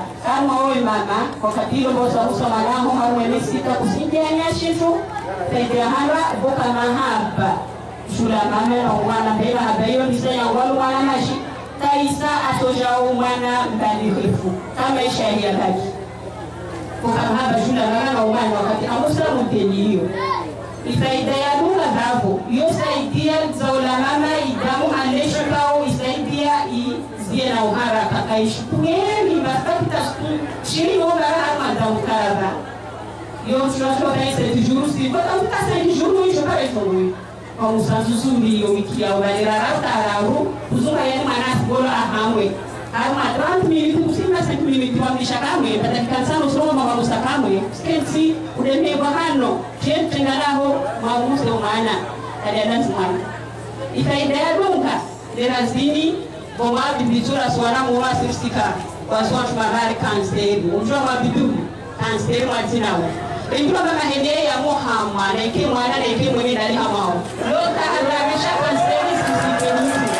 kama wewe mama kwa katilo bosa uso mwanangu harumwe sita kusindia nyashitu taidia hara boka mahaba shula mama na mwana mbela habayo nisaya walu mwana mashi kaisa atojao mwana mbalifu kama isha ya baki boka mahaba shula mama na mwana wakati amusa muteliyo ifaida ya dunga dhavo yosaidia zaula mama idamu anesho kao isaidia izie na uharaka kaishi kungeni mbasakita shiri ngomba hama dhamukaraba yo tunashua kaisa tijuru si bata mkasa tijuru isho kare tonui kwa musanzuzuri yo wiki ya ubalira rauta araru kuzunga yenu manasi bolo ahamwe Arma 30 minutes kusina 5 minutes wamlisha kamwe dakika 5 soma mamusa kamwe skensi udeme bahano tengalaho mamusa umana kadiadan semana ifaida ya dunga derazini bomba bibitura swara muwa sifsika waswatu magari kanseri unjua mabidu kanseri watinawo Benjua kama hende ya Muhammad na ike mwana na ike mwenye dali hamao lota haramisha kanseri sisipenusi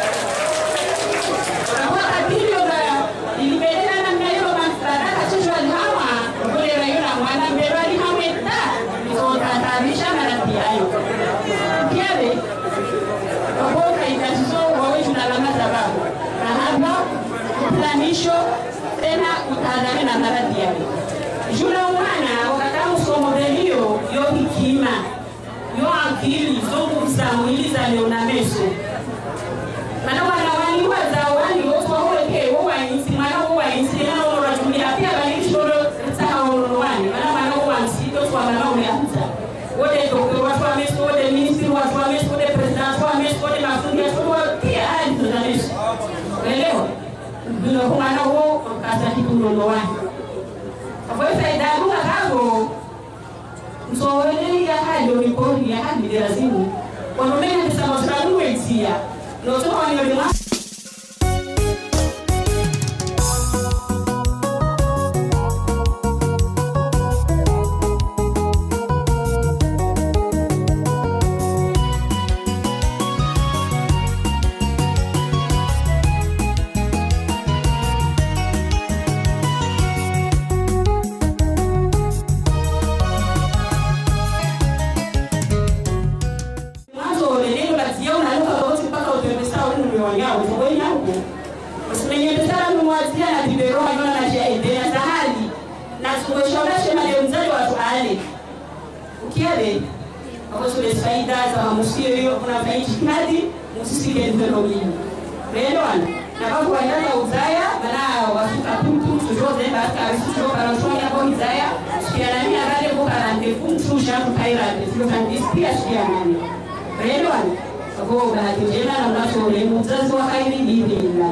tena utadhani na maradhi yake. Jula mwana wakati somo delio yo hikima yo akili zongo zamwili za leona meso. Mana wana wani wazawani wote waweke wa insi mana wa insi na ora dunia pia bali shoro sawa wani mana wa msito kwa mana wa mta. Wote doktor watu wa meso wote ministry watu wa meso wote president wa meso wote mafundi wote pia hadi tunameso. Elewa bila kumana huo kata kikundo wani kwa faida ya lugha hapo msowele ya hali ripoti ya hali lazima wanaona kama tunanuetia ndio toka ni wale ukiale kwa sababu faida za musio hiyo kuna faida kadi musisike ndomi elewana na kwa kuandaa uzaya bana wasuka puntu tujoze basi arisicho para shoya kwa uzaya shialani arale kwa karante puntu shafu kaira ndio kandisia shialani elewana kwa bahati njema na mnacho ule mzazi wa kairi bibi ila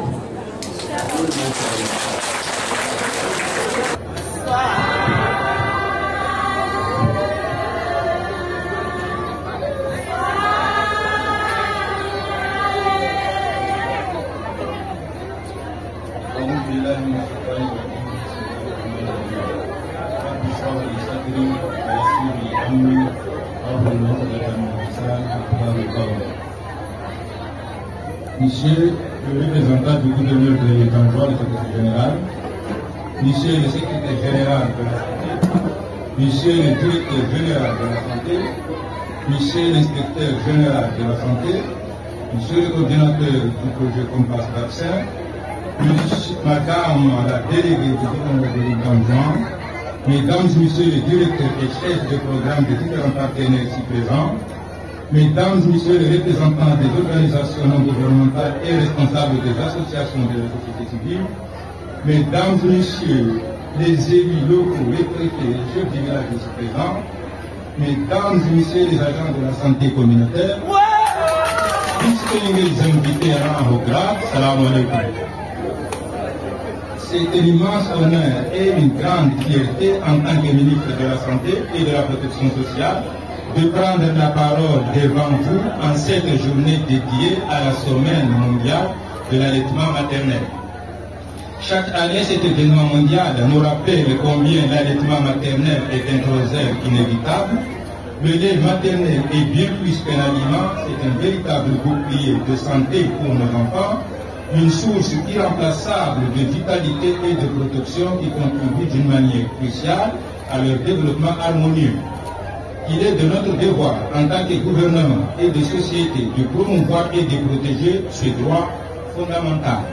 Monsieur le représentant du gouverneur de l'État-major du secrétaire général, Monsieur le secrétaire général de la santé, Monsieur le directeur général de la santé, Monsieur l'inspecteur général de la santé, Monsieur le coordinateur du projet Compass Vaccin, Madame la déléguée du gouverneur de l'État-major, Mesdames et Messieurs les directeurs et chefs de programme de différents partenaires ici présents, Mesdames et Messieurs les représentants des organisations non gouvernementales et responsables des associations de la société civile, Mesdames et Messieurs les élus locaux, les préfets, les chefs du village ici présents, Mesdames et Messieurs les agents de la santé communautaire, distingués invités à rang au grade, salam alaikum. C'est un immense honneur et une grande fierté en tant que ministre de la Santé et de la Protection sociale de prendre la parole devant vous en cette journée dédiée à la semaine mondiale de l'allaitement maternel. Chaque année, cet événement mondial nous rappelle combien l'allaitement maternel est un trésor inévitable. Le lait maternel est bien plus qu'un aliment, c'est un véritable bouclier de santé pour nos enfants une source irremplaçable de vitalité et de protection qui contribue d'une manière cruciale à leur développement harmonieux. Il est de notre devoir, en tant que gouvernement et de société, de promouvoir et de protéger ce droit fondamental.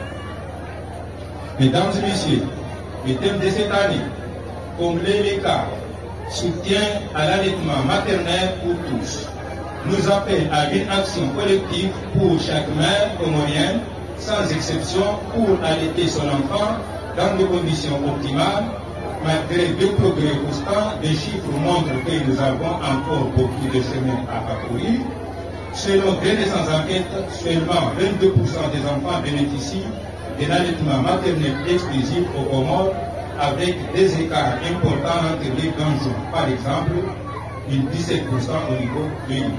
Mesdames et messieurs, le thème de cette année, combler l'écart, soutien à l'allaitement maternel pour tous, nous appelle à une action collective pour chaque mère comorienne, sans exception, pour allaiter son enfant dans des conditions optimales. Malgré des progrès constants, les chiffres montrent que nous avons encore beaucoup de chemin à parcourir. Selon des récentes enquêtes, seulement 22% des enfants bénéficient d'un allaitement maternel exclusif aux Comores, avec des écarts importants entre les conjoints. Par exemple, une 17% au niveau de l'île.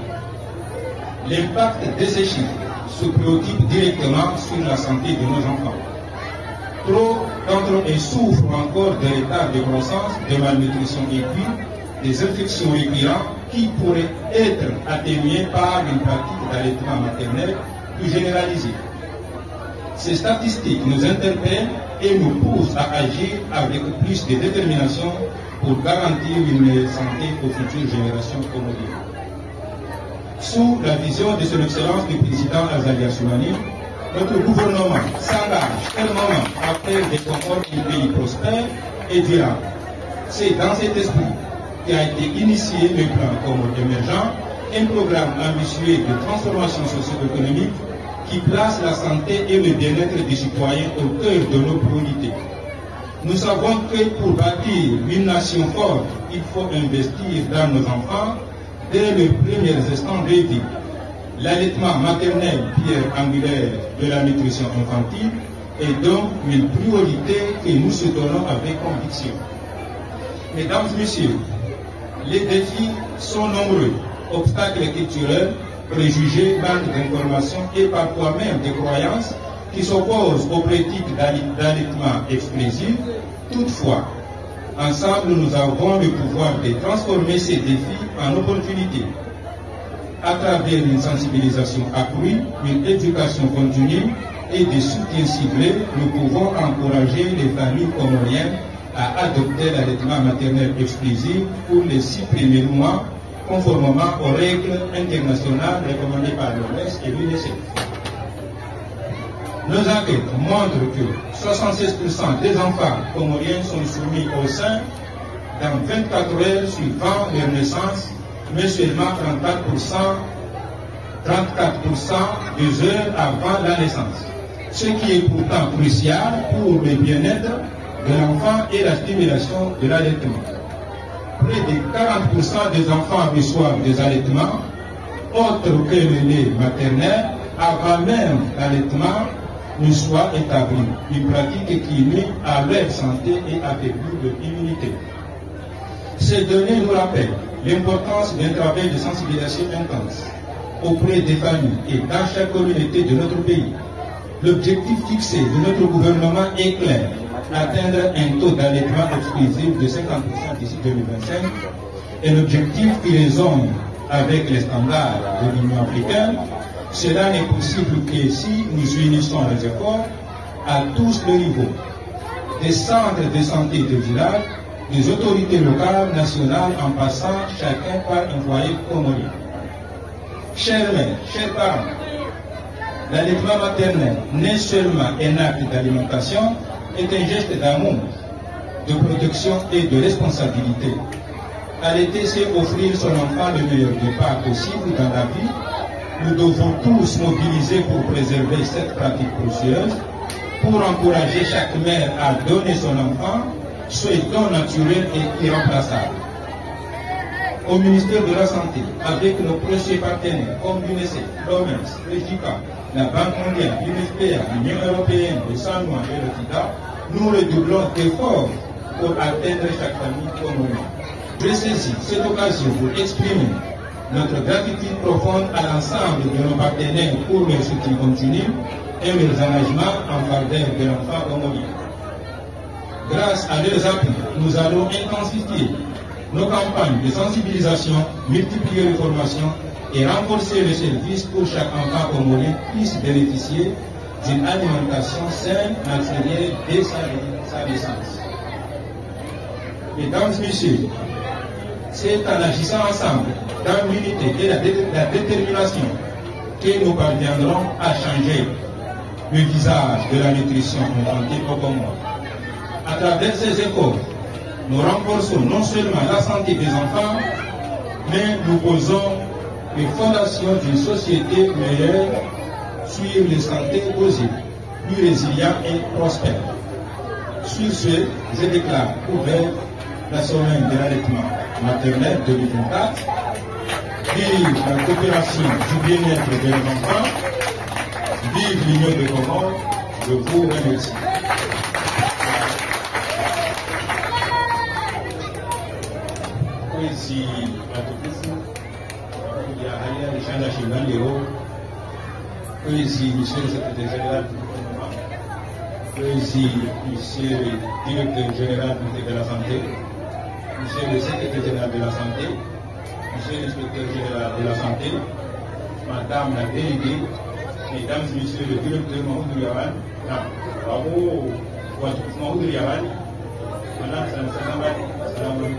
L'impact de ces chiffres se préoccupe directement sur la santé de nos enfants. Trop d'entre eux souffrent encore de retard de croissance, de malnutrition aiguë, des infections récurrentes qui pourraient être atténuées par une pratique d'allaitement maternel plus généralisée. Ces statistiques nous interpellent et nous poussent à agir avec plus de détermination pour garantir une meilleure santé aux futures générations comoriennes. Sous la vision de son Excellence du président Azali Assoumani, notre gouvernement s'engage fermement à faire des Comores un pays prospère et durable. C'est dans cet esprit qu'a été initié le plan Comores émergent, un programme ambitieux de transformation socio-économique qui place la santé et le bien-être des citoyens au cœur de nos priorités. Nous savons que pour bâtir une nation forte, il faut investir dans nos enfants dès les premiers instants de vie. L'allaitement maternel, pierre angulaire de la nutrition infantile, est donc une priorité que nous soutenons avec conviction. Mesdames et messieurs, les défis sont nombreux, obstacles culturels, préjugés, manque d'informations et parfois même des croyances qui s'opposent aux pratiques d'allaitement exclusif. Toutefois, ensemble, nous avons le pouvoir de transformer ces défis en opportunités. À travers une sensibilisation accrue, une éducation continue et des soutiens ciblés, nous pouvons encourager les familles comoriennes à adopter l'allaitement maternel exclusif pour les 6 premiers mois, conformément aux règles internationales recommandées par l'OMS et l'UNICEF. Nos enquêtes montrent que 76% des enfants comoriens sont soumis au sein dans 24 heures suivant leur naissance, mais seulement 34% 2 heures avant la naissance. Ce qui est pourtant crucial pour le bien-être de l'enfant et la stimulation de l'allaitement. Près de 40% des enfants reçoivent des allaitements autres que le lait maternel avant même l'allaitement ne soit établi. Une pratique qui nuit à leur santé et affaiblit leur immunité. Ces données nous rappellent l'importance d'un travail de sensibilisation intense auprès des familles et dans chaque communauté de notre pays. L'objectif fixé de notre gouvernement est clair, atteindre un taux d'allaitement exclusif de 50% d'ici 2025, un objectif qui résonne avec les standards de l'Union africaine. Cela n'est possible que si nous unissons les efforts à tous les niveaux, des centres de santé de village, des autorités locales, nationales, en passant chacun par un foyer comorien. Chers mères, chers parents, l'allaitement maternel n'est seulement un acte d'alimentation, est un geste d'amour, de protection et de responsabilité. Allaiter, c'est offrir son enfant le meilleur départ possible dans la vie. Nous devons tous mobiliser pour préserver cette pratique précieuse, pour encourager chaque mère à donner son enfant, ce don naturel et irremplaçable. Au ministère de la Santé, avec nos précieux partenaires comme l'UNICEF, l'OMS, le JICA, la Banque mondiale, l'UNFPA, l'Union européenne, le SANUA et le FIDA, nous redoublons d'efforts pour atteindre chaque famille comorienne. Je saisis cette occasion pour exprimer notre gratitude profonde à l'ensemble de nos partenaires pour leur soutien continu et leurs engagements en faveur de l'enfant comorien. Grâce à leurs appuis, nous allons intensifier nos campagnes de sensibilisation, multiplier les formations et renforcer les services pour chaque enfant comorien puisse bénéficier d'une alimentation saine, matérielle dès sa naissance. Mesdames et messieurs, c'est en agissant ensemble, dans l'unité et la détermination, que nous parviendrons à changer le visage de la nutrition infantile au Congo. À travers ces efforts, nous renforçons non seulement la santé des enfants, mais nous posons les fondations d'une société meilleure sur les santé possibles, plus résilient et prospère. Sur ce, je déclare ouvert la semaine de l'allaitement maternel 2024. Vive la coopération du bien-être des enfants. Vive l'Union de Congo. Je vous remercie. Si monsieur le secrétaire général du gouvernement, monsieur le directeur général de la santé, monsieur le secrétaire général de la santé, monsieur l'inspecteur général de la santé, madame la déléguée, mesdames et messieurs le directeur Mahmoud Yawan, bravo, Mahmoud Yawan, madame Salam,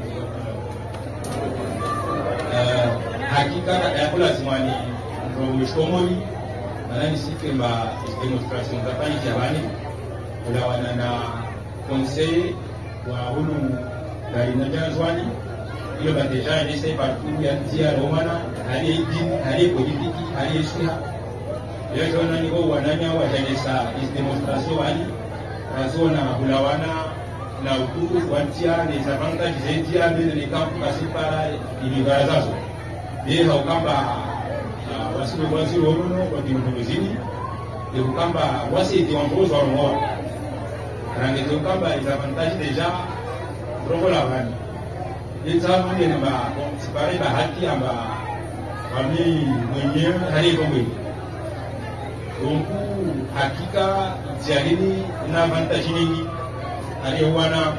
hakika yakula zimani mshomoni nani sikema demonstration zafanya jamani ulawana na conseil wa hulu gari na jazwani ile badeja ni sai partout ya tia romana hali dini hali politiki hali suha leo jona ni wao wananya wa janesa demonstration wali razona ulawana na ukuru wantia ni avantage zetia mbele ni kampu kasipara ilibarazazo leo kamba wasiwe waziri wao kwa kimbuzini leo kamba wasi waongozi wa mmoja rangi leo kamba avantage deja roho la wani leta mwenye na sipare bahati amba wami mwenyewe hali bongo donc hakika jialini na avantage nyingi aliyowana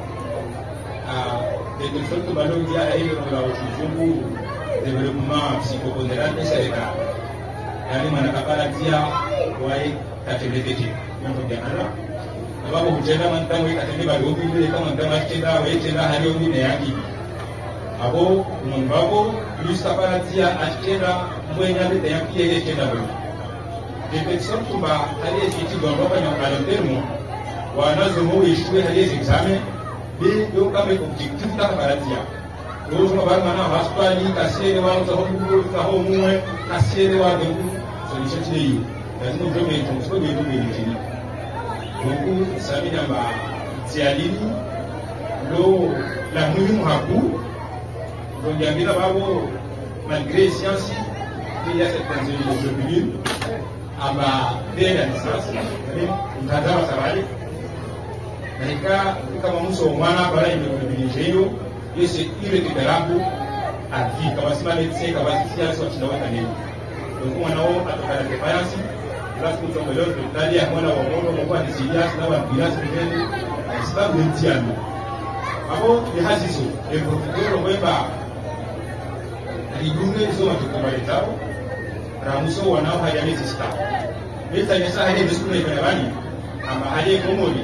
de sorte balongi ya ile kwa wazungu development psychopondéral et cérébral yani manakapala tia wai katebeketi mambo ya ala sababu kutenda mantango ikatende badogo ile kama ndama tenda wai tenda hali ngine yaki abo mbabo plus kapala tia atenda mwenya bete yaki ile tenda bali de sorte ba hali eti gomba kwa kalendemo wanazomo ishwe hali examen ndio kama objectif ta baratia ndio kama bana hospitali kasere wa mtahomu kahomwe kasere wa ndugu solution hii lazima ujome tumsoko ndio ndio donc samina ba tialini lo la muhimu haku ndio yambira babo malgré science il y a certaines évolutions aba dès la naissance mtazama sabali nika kama mso mwana bara imekubilijeyo yese irrecuperable à vie kama sima médecin kama science wachinawa nini donc mwana wao atokana defiance lorsque nous sommes là ndani ya mwana wa mono kwa disilias na wa bilasi mbele sababu ntiano hapo ni hasiso le professeur Wemba aligunge hizo watukubaleta ramuso wanao hajamesista leta nyasa hadi bisukuna ibani ama hadi komoni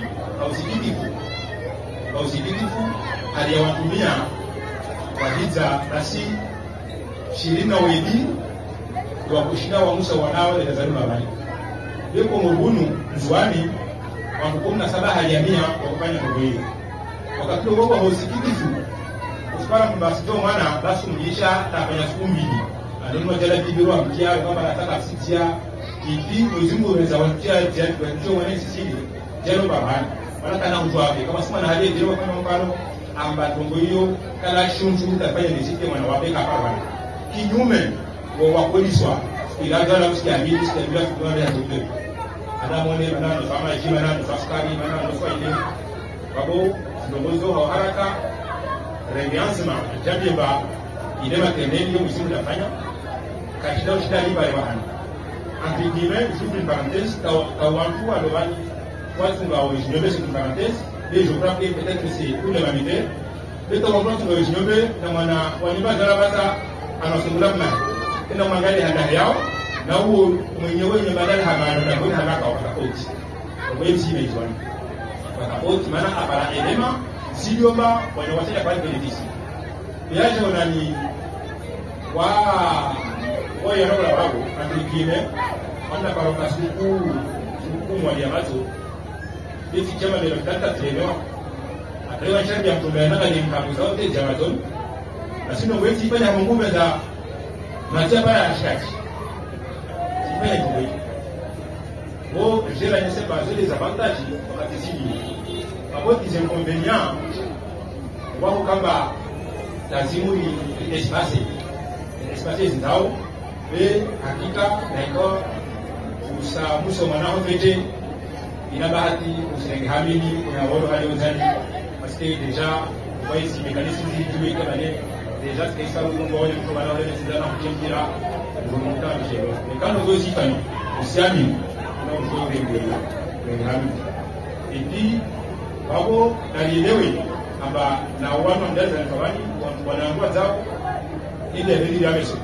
usiditifu aliyewatumia wahiza nasi shirina wedi wa kushina wa Musa wanao na Zalima bali yuko murunu nzuani wa 17 haliamia kwa kufanya mambo hiyo wakati wao wa usiditifu usipara mbasito mwana basi mlisha tafanya siku mbili ndio jala kibiro amkia kama nataka sitia kipi mzimu unaweza watia jana kwa hiyo wana sisi jalo babani wanakana mtu wake kama sima na hali ndio kama mfano amba tongo hiyo kala shunju tafanya nisike mwana wape hapa kinyume wa poliswa ila gala msiamini sitabila kwa ya doktor adamone bana kama heshima na faskari bana nafanya ile babo ndogozo wa haraka reviancement jabeba ile maternelle msimu nafanya katika hospitali bale bana entre guillemets sous une parenthèse kawantu alobani watunga original c'est une parenthèse et je crois que peut-être que c'est pour l'humanité mais ton plan tu original na mwana waniba garabata anasungula na ina mwangali handa yao na huo mwenyewe ni badala habari na kuna haraka wakakoti wewe si meitwa wakakoti maana hapa elema siomba wanawataka kwa benefisi yaje unani wa yanaola wao atikime anda para kasuku mwali amato bisi chama de tata teno atrewa shamba mtumena na ni mkabuza wote jamaton asino wewe sifanya mungu za machapa ya shati sifanya kitu bon je la ne sais pas les avantages wakati sisi about les inconvénients wao kama lazima ni espace zindao be hakika naiko usamuso mwanao fete ina bahati usenge hamini kuna wao hali uzani parce que déjà voyez si mécanisme du kama ne déjà c'est ça où on voit le mwanao le sidana kukimbira kumonta mshero mais quand on veut aussi fani usiami na on veut hamini et puis wao nalielewe amba na wana ndaza kawani wanaangua zao ile vile ya meso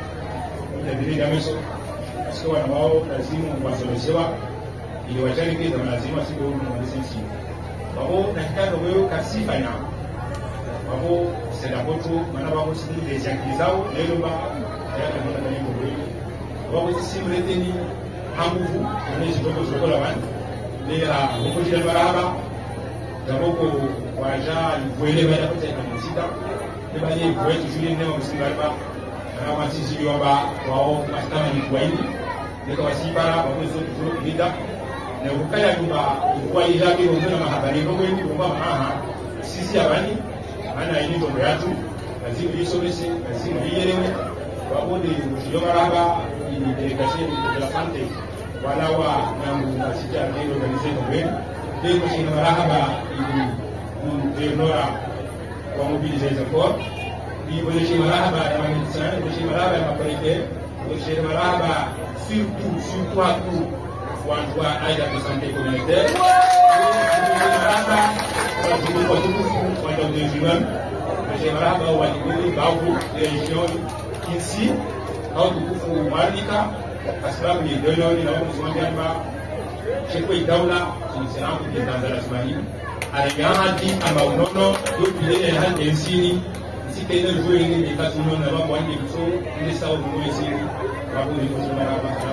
sio wana wao lazima wasomeshewa ili wachane kiza lazima sio mwalimu wao nataka wewe kasifa na wao sema boto maana wao sisi des acquisao leo ba ya kama na nini wao sisi mleteni hanguvu na hizo zote la wana leo huko jina baraba daboko waja kuelewa na kuta kanisita nibali kwetu shule ndio msibaraba na wasisi waba wao kama ni kwaini ndio wasibara wawezo kulinda na ukaya kuba kwa ilabi ndio mahabari ndio kwa maana sisi abani ana ili ndio yetu lazima isomese lazima ielewe wabodi ndio baraba ni delegation de la santé wala wa na msija ndio organization wetu ndio kwa marahaba ili nora wa mobiliser les efforts puis vous les marahaba ya médecins vous les marahaba ya mapolité vous les marahaba surtout à tout wa aide de santé communautaire marahaba wa de jeunes les marahaba wa de babu région ici au tukufu malika asababu ni dono ni na mzungu chekwe daula tunisema kwa Tanzania Somali aligahati ama unono yopile hali ensini sikene zuwe ni katuno na mambo yake mso ile sawa mwezi babu ni kusema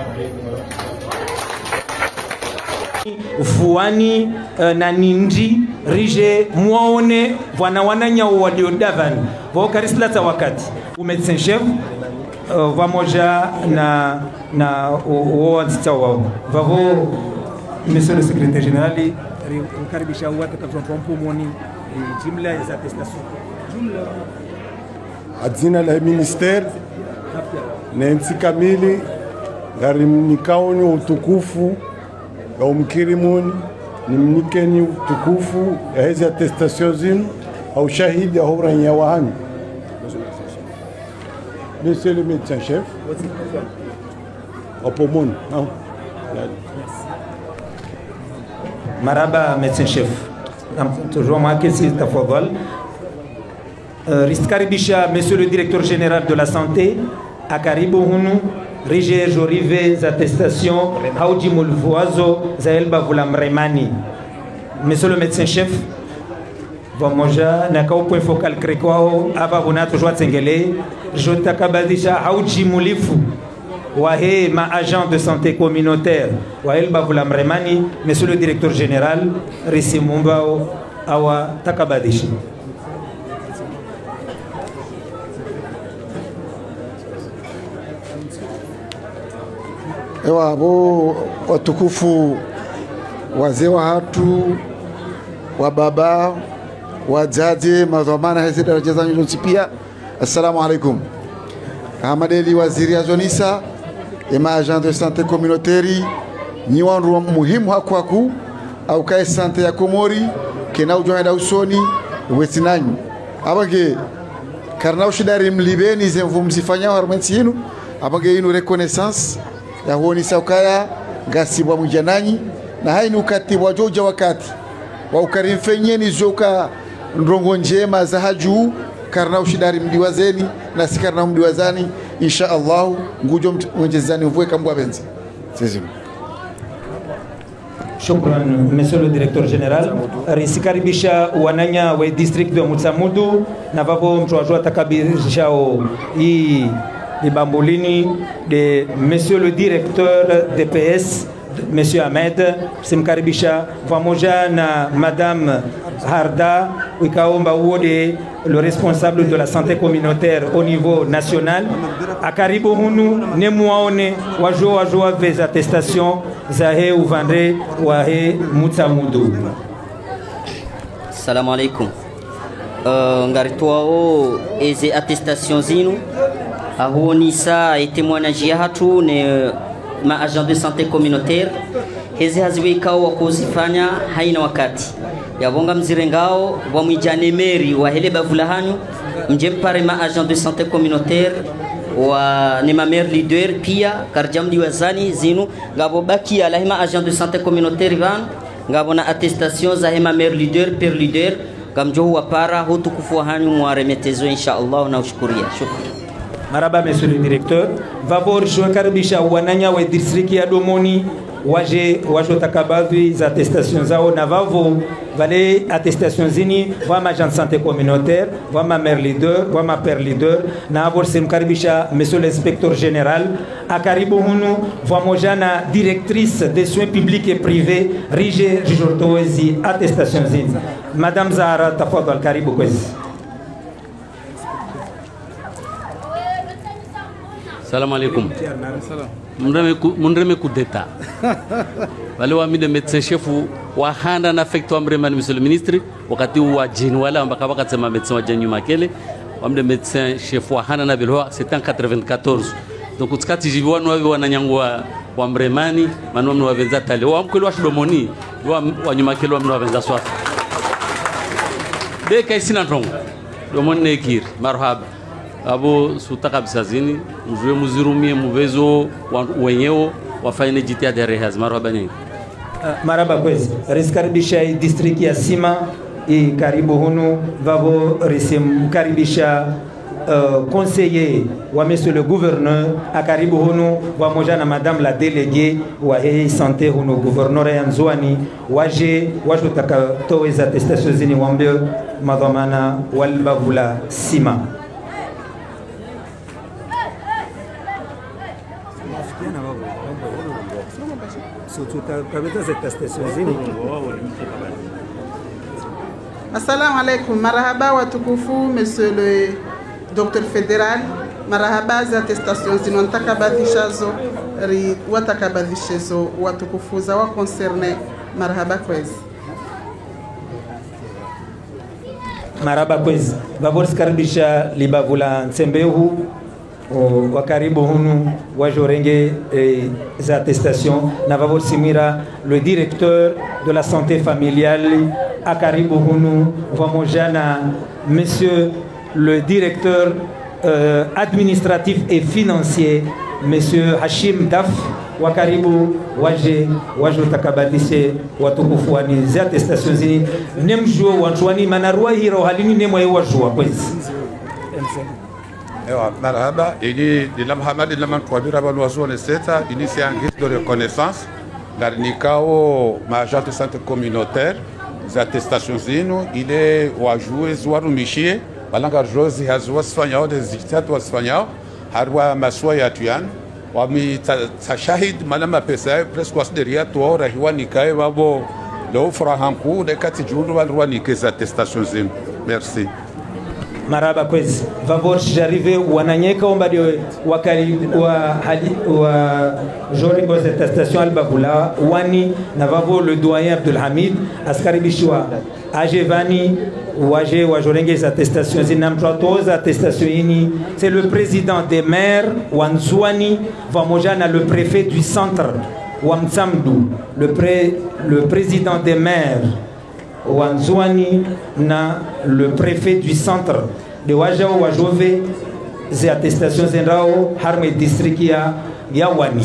ufuani na nindi rije muone wananya waliodavan vokarisla wakati umedecin chef vamoja na wantita wao vavo monsieur le secrétaire général ukaribisha watu kwa mpumoni jumla za attestation jumla adzina la ministère na nchi kamili ngarimnikaoni utukufu wa umkirimuni nimnikeni utukufu ya hizi attestation zinu au shahidi ya huranya wahani. Monsieur le médecin chef Opomon non maraba médecin chef toujours moi que c'est tafadhal riskaribisha monsieur le directeur général de la santé akaribu hunu rije jorive za attestation hauji mulvuazo za elba vula mremani. Monsieur le médecin chef vamoja na kao point focal krekwao ava vuna toujours tsengele jotakabadisha hauji mulifu wahe ma agent de santé communautaire wa elba vula mremani. Monsieur le directeur général risimumbao awa takabadishi ewa bo watukufu wazee wa hatu wa baba wazazi mazamana hizi daraja za nyuzi pia. Assalamu alaikum. Hamadeli waziri azonisa ema agent de santé communautaire ni wandu muhimu hakwaku au kai santé ya Komori kena ujoenda usoni wetinanyi abage karna ushidari mlibeni zemvu msifanya harmenti yenu abage inu reconnaissance ya huoni saukaya gasi wa mjananyi na haini ukati wajoja wakati wa ukarimfenyeni zoka ndrongo njema za haju karna ushidari mdiwazeni na sikarna mdiwazani insha Allah ngujo mwenjezani mvue kambwa benzi sisi. Shukran, Monsieur le Directeur Général. Risikaribisha wananya wa district wa Mutsamudu na vavo mtuajua takabisha hii Bambulini de Monsieur le Directeur DPS Monsieur Ahmed, simkaribisha pamoja na Madame Harda Wikaomba Uode, le responsable de la santé communautaire au niveau national. Akaribu hunu nemuaone wajoa vez attestation zahe uvandre wahe Mutsamudu. Assalamu alaikum. Ngaritoao eze attestation zinu ahonisa et témoignage hatu ne ma agent de santé communautaire hezi haziwekao wakuzifanya haina wakati yabonga mzirengao wa mwijane meri wa hele bavulahanyu mjempare ma agent de santé communautaire wa ne ma mère leader pia karjamdi wazani zinu ngabo baki ala ma agent de santé communautaire van ngabo na attestation za ma mère leader per leader kamjo wa para hutukufu hanyu mwaremetezo inshallah na ushukuria. Shukran. Maraba, Monsieur le Directeur. Vavor karibisha wananya wa district ya Domoni waje takabadhi za attestation zao na vavo vale attestation zini wa agent santé communautaire wa ma mère leader wa ma père leader na avor simkaribisha Monsieur l'inspecteur général akaribu hunu pamoja na directrice des soins publics et privés rige jijortoezi attestation zini. Madame Zahara tafadhal, karibu kwezi. Salam alaikum. Mundreme coup d'état. Wale wa mide médecin chef wa handa na affecto amremani monsieur le ministre wakati wa jini wala ambaka wakasema médecin wa janyu makele wa mide médecin chef wa handa na bilwa c'était en 94. Donc utkati jibiwanu wawe wananyangwa wa mremani manu mnu wavenza tale wa mkweli wa shidomoni wa nyuma kele wa mnu wavenza swafi beka isina ntongo domoni nekiri marhaba abo sutaka bisazini mjue muzirumie muvezo wenyeo wafanye jitihada rehaz. Marhaba nyingi. Maraba kwezi riskaribisha district ya Sima karibu hunu vavo risimkaribisha conseiller wa monsieur le gouverneur akaribu hunu pamoja na madame la déléguée wa santé hunu gouverneur ya Nzwani waje takatoweza attestation zini wambe madhamana walbavula Sima. Assalamu alaikum. Marahaba watukufu Monsieur le Docteur Fédéral. Marahaba za attestation zino ntakabadhishazo watakabadhishezo watukufu za wa concerne. Marahaba kwezi. Maraba kwezi. Vavor karibisha libavula Nsembehu wakaribu hunu wajorenge za attestation na vavor simira le directeur de la santé familiale akaribu hunu pamoja na monsieur le directeur administratif et financier monsieur Hashim Daf wakaribu waje takabadishe watukufu wani za attestation zini nemjuo wantuani manarua hiro halini nemwe wajua kwezi. Marhaba, ini dilam hamad dilam kwabira balwazo ne seta ini c'est un guide de reconnaissance l'arnikao ma agent de santé communautaire za attestation zino ile wajue zwaru mishie balanga jozi hazwa sfanyao des dictates wasfanyao harwa maswa ya tuyan wami tashahid malama pesa presque was derrière toi rahiwa nikae babo lo frahanku de kati jundu balwa nikeza attestation zino. Merci. Maraba kwezi vavor j'arrive wananyeka ombadio wakali wa jori kwa attestation albabula wani na vavo le doyen Abdul Hamid askaribishwa ajevani waje wajorenge attestations zinamtoza attestation ini c'est le président des maires Wanzwani Vamojana, le préfet du centre Wamsamdu, le président des maires Wanzwani na le préfet du centre de Wajao Wajove ze attestation zenrao harme district ya Wani.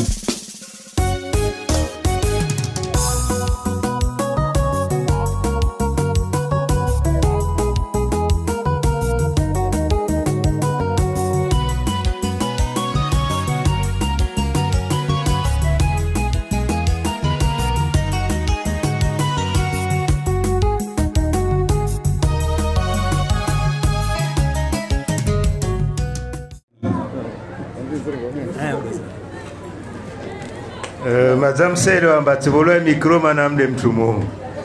vadzamsele wambatsivolo mikro mana mde mtumu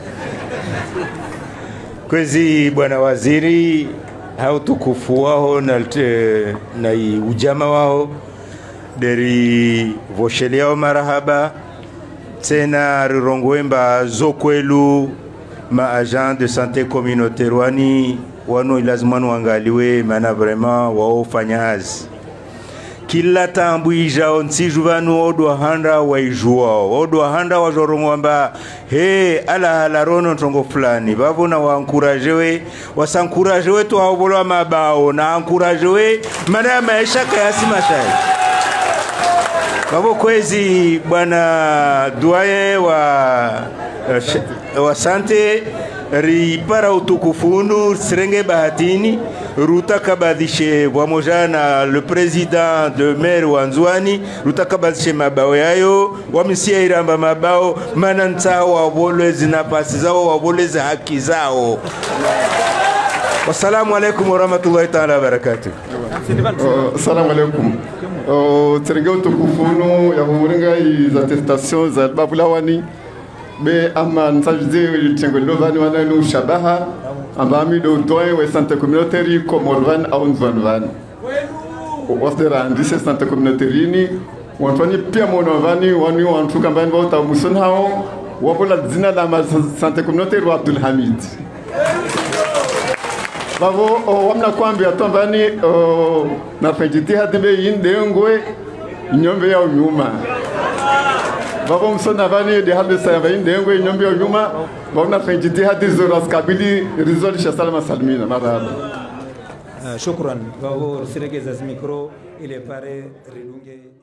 kwezi bwana waziri hao tukufu wao na ujama wao deri vosheliao marahaba tena rirongwemba zokwelu ma agent de santé communautaire wanu lazima wangaliwe mana vraiment wao fanyazi kila tambuija onsiju vanu odwa handa waijua odwa handa wajorongwamba he ala rono ntongo fulani bavona wankurajewe wasankurajewe to habolwa mabao na ankurajewe mana maisha kayasi mashai babo kwezi bwana duaye wa sante ripara utukufundu Serenge Bahatini ruta kabadishe wamoja na le président de maire Wanzwani ruta kabadishe mabao yayo wamisia iramba mabao mananta wabolezi nafasi zao wabolezi haki zao. Wassalamu alaikum warahmatullahi ta'ala wabarakatuh. Assalamu alaikum. Serenge utukufunu ya muringa iz attestations za babulawani be ama nsajide tengolo vani wana no shabaha ambami do doy we santé communautaire komorvan aunzvanvan wasdera ndise santé communautaire ni wantoni pia monovani wani wantu kambani bauta musun hao wabola zina la santé communautaire wa Abdul Hamid bavo wamna kwambia tombani na fejiti hadibe yinde ngwe nyombe ya nyuma babo msona vani de hadu sayamba indengwe nyombe nyuma babna fenjiti hadi zoras kabili rizoli salama salmina marhaba shukran babo siregeza mikro ile pare rilunge